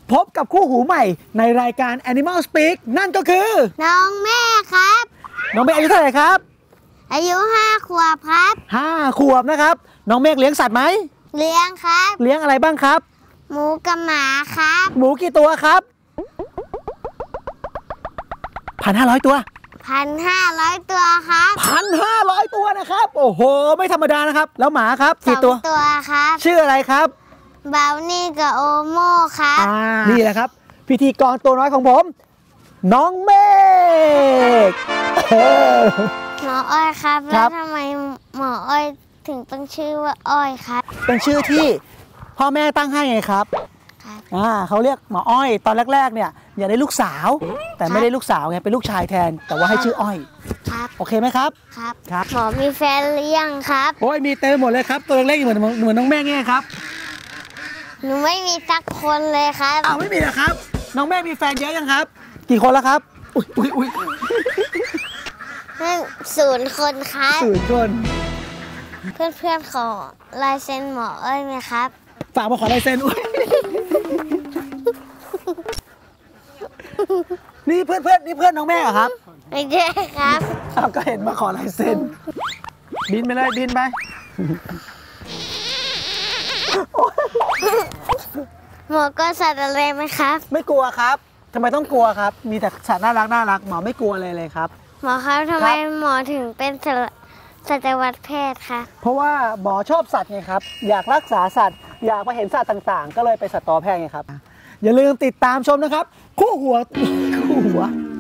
พบกับคู่หูใหม่ในรายการ Animal Speak นั่นก็คือน้องเมฆครับน้องเมฆอายุเท่าไหร่ครับอายุ5 ขวบครับ 5 ขวบนะครับน้องเมฆเลี้ยงสัตว์ไหมเลี้ยงครับเลี้ยงอะไรบ้างครับหมูกับหมาครับหมูกี่ตัวครับ1,500 ตัว 1,500 ตัวครับ 1,500 ตัวนะครับโอ้โหไม่ธรรมดานะครับแล้วหมาครับกี่ตัว 2 ตัวครับชื่ออะไรครับบาวนี่กับโอโม่ครับนี่แหละครับพิธีกรตัวน้อยของผมน้องเมฆหมออ้อยครับแล้วทำไมหมออ้อยถึงตั้งชื่อว่าอ้อยครับเป็นชื่อที่พ่อแม่ตั้งให้ไงครับเขาเรียกหมออ้อยตอนแรกๆเนี่ยอยากได้ลูกสาวแต่ไม่ได้ลูกสาวไงเป็นลูกชายแทนแต่ว่าให้ชื่ออ้อยครับโอเคไหมครับครับหมอมีแฟนหรือยังครับโอ้ยมีเต็มหมดเลยครับตัวเล็กๆเหมือนน้องแม่ไงครับหนูไม่มีสักคนเลยครับอ้าวไม่มีเหรอครับน้องแม่มีแฟนเยอะยังครับกี่คนแล้วครับอุ้ย 0 คนครับ 0 คนเพื่อนๆขอลายเซ็นหมออ้อยไหมครับฝากมาขอลายเซ็นนี่เพื่อนน้องแม่เหรอครับไม่ใช่ครับก็เห็นมาขอลายเซ็นบินไปเลยบินไปหมอกลัวสัตว์อะไรไหมครับไม่กลัวครับทำไมต้องกลัวครับมีแต่สัตว์น่ารักหมอไม่กลัวเลยครับหมอครับทำไมหมอถึงเป็นสัตวแพทย์คะเพราะว่าหมอชอบสัตว์ไงครับอยากรักษาสัตว์อยากมาเห็นสัตว์ต่างๆก็เลยไปสัตวแพทย์ไงครับอย่าลืมติดตามชมนะครับคู่หัว